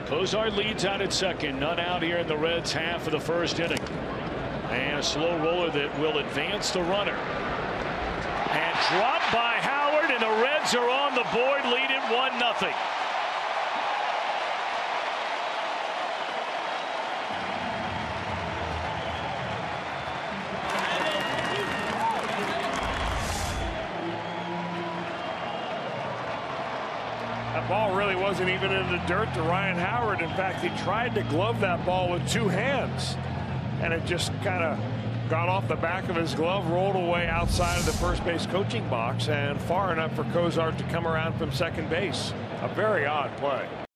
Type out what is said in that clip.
Cozart leads out at second. None out here in the Reds' half of the first inning. And a slow roller that will advance the runner. And dropped by Howard, and the Reds are on the board, lead it 1-0. That ball really wasn't even in the dirt to Ryan Howard. In fact, he tried to glove that ball with two hands, and it just kind of got off the back of his glove, rolled away outside of the first base coaching box, and far enough for Cozart to come around from second base. A very odd play.